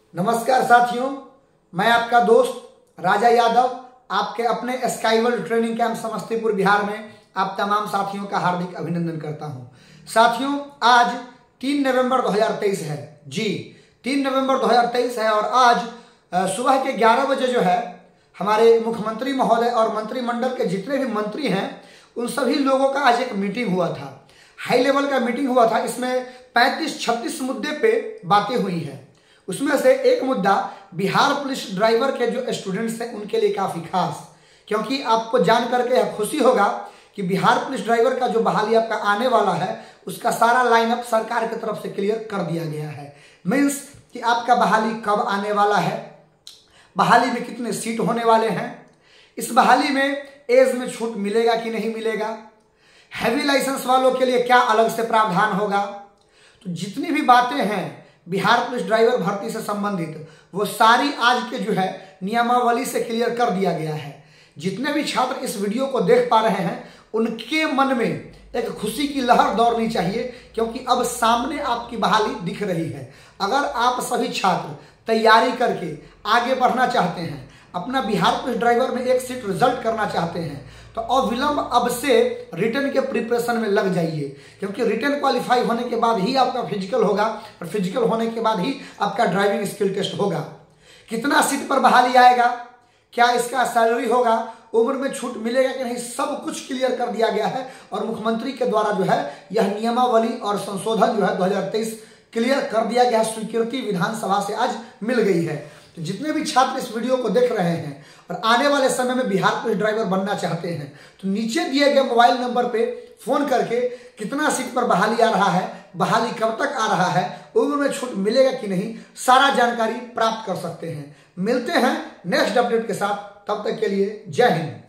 नमस्कार साथियों, मैं आपका दोस्त राजा यादव आपके अपने Skyworld training camp Samastipur Bihar में आप तमाम साथियों का हार्दिक अभिनंदन करता हूं। साथियों, आज 3 नवंबर 2023 है। जी 3 नवंबर 2023 है और आज सुबह के 11 बजे जो है हमारे मुख्यमंत्री महोदय और मंत्रिमंडल के जितने भी मंत्री हैं उन सभी लोगों का आज एक मीटिंग हुआ था। हाई लेवल का मीटिंग हुआ था। इसमें 35-36 मुद्दे पे बातें हुई है। उसमें से एक मुद्दा बिहार पुलिस ड्राइवर के जो स्टूडेंट्स हैं उनके लिए काफ़ी खास, क्योंकि आपको जान करके खुशी होगा कि बिहार पुलिस ड्राइवर का जो बहाली आपका आने वाला है उसका सारा लाइनअप सरकार की तरफ से क्लियर कर दिया गया है। मीन्स कि आपका बहाली कब आने वाला है, बहाली में कितने सीट होने वाले हैं, इस बहाली में एज में छूट मिलेगा कि नहीं मिलेगा, हैवी लाइसेंस वालों के लिए क्या अलग से प्रावधान होगा। तो जितनी भी बातें हैं बिहार पुलिस ड्राइवर भर्ती से संबंधित वो सारी आज के जो है नियमावली से क्लियर कर दिया गया है। जितने भी छात्र इस वीडियो को देख पा रहे हैं उनके मन में एक खुशी की लहर दौड़नी चाहिए, क्योंकि अब सामने आपकी बहाली दिख रही है। अगर आप सभी छात्र तैयारी करके आगे बढ़ना चाहते हैं, अपना बिहार पुलिस ड्राइवर में एक सीट रिजल्ट करना चाहते हैं, तो अविलंब अब से रिटर्न के प्रिपरेशन में लग जाइए, क्योंकि रिटर्न क्वालिफाई होने के बाद ही आपका फिजिकल होगा और फिजिकल होने के बाद ही आपका ड्राइविंग स्किल टेस्ट होगा। कितना सीट पर बहाली आएगा, क्या इसका सैलरी होगा, उम्र में छूट मिलेगा कि नहीं, सब कुछ क्लियर कर दिया गया है। और मुख्यमंत्री के द्वारा जो है यह नियमावली और संशोधन जो है 2023 क्लियर कर दिया गया, स्वीकृति विधानसभा से आज मिल गई है। तो जितने भी छात्र इस वीडियो को देख रहे हैं और आने वाले समय में बिहार पुलिस ड्राइवर बनना चाहते हैं तो नीचे दिए गए मोबाइल नंबर पे फोन करके कितना सीट पर बहाली आ रहा है, बहाली कब तक आ रहा है, उम्र में छूट मिलेगा कि नहीं, सारा जानकारी प्राप्त कर सकते हैं। मिलते हैं नेक्स्ट अपडेट के साथ, तब तक के लिए जय हिंद।